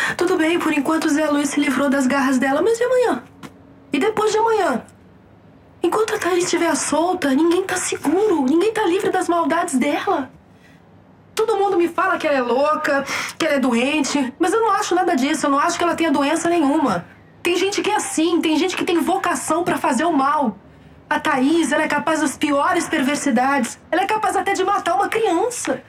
Tudo bem, por enquanto o Zé Luiz se livrou das garras dela, mas e amanhã? E depois de amanhã? Enquanto a Thaís estiver solta, ninguém tá seguro, ninguém tá livre das maldades dela. Todo mundo me fala que ela é louca, que ela é doente, mas eu não acho nada disso, eu não acho que ela tenha doença nenhuma. Tem gente que é assim, tem gente que tem vocação pra fazer o mal. A Thaís, ela é capaz das piores perversidades. Ela é capaz até de matar uma criança.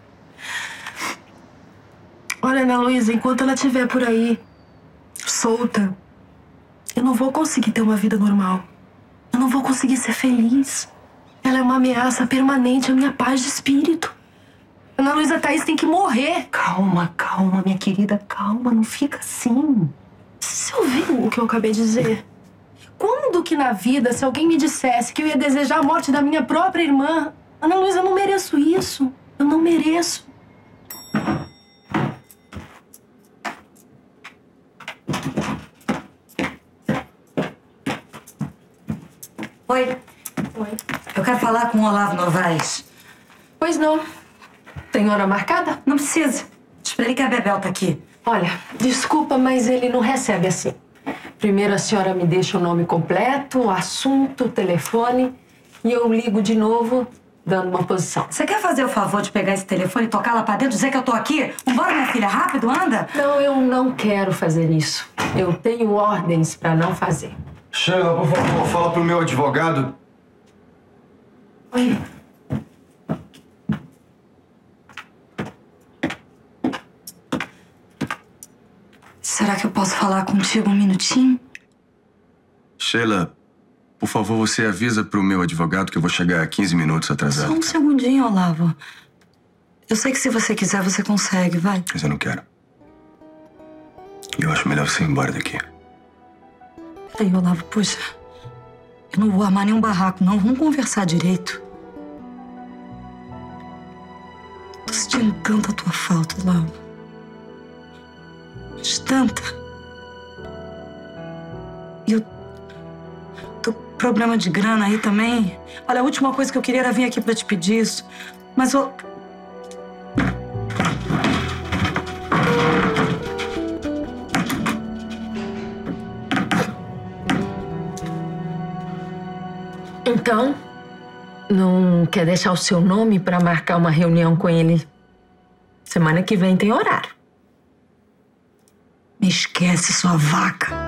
Olha, Ana Luísa, enquanto ela estiver por aí, solta, eu não vou conseguir ter uma vida normal. Eu não vou conseguir ser feliz. Ela é uma ameaça permanente à minha paz de espírito. Ana Luísa, Thaís tem que morrer. Calma, calma, minha querida, calma, não fica assim. Você ouviu o que eu acabei de dizer? Quando que na vida, se alguém me dissesse que eu ia desejar a morte da minha própria irmã, Ana Luísa, eu não mereço isso. Eu não mereço. Oi. Oi. Eu quero falar com o Olavo Novaes. Pois não. Tem hora marcada? Não precisa. Espere que a Bebel tá aqui. Olha, desculpa, mas ele não recebe assim. Primeiro a senhora me deixa o nome completo, o assunto, o telefone, e eu ligo de novo, dando uma posição. Você quer fazer o favor de pegar esse telefone e tocar lá pra dentro, dizer que eu tô aqui? Vambora, minha filha, rápido, anda! Não, eu não quero fazer isso. Eu tenho ordens pra não fazer. Sheila, por favor, fala pro meu advogado. Oi. Será que eu posso falar contigo um minutinho? Sheila, por favor, você avisa pro meu advogado que eu vou chegar 15 minutos atrasado. Só um segundinho, Olavo. Eu sei que se você quiser, você consegue, vai. Mas eu não quero. Eu acho melhor você ir embora daqui. Peraí, Olavo, puxa. Eu não vou armar nenhum barraco, não. Vamos conversar direito. Tô sentindo tanta tua falta, Olavo. Mas tanta. E eu tô com problema de grana aí também. Olha, a última coisa que eu queria era vir aqui pra te pedir isso. Mas eu... Então, não quer deixar o seu nome pra marcar uma reunião com ele? Semana que vem tem horário. Me esquece, sua vaca.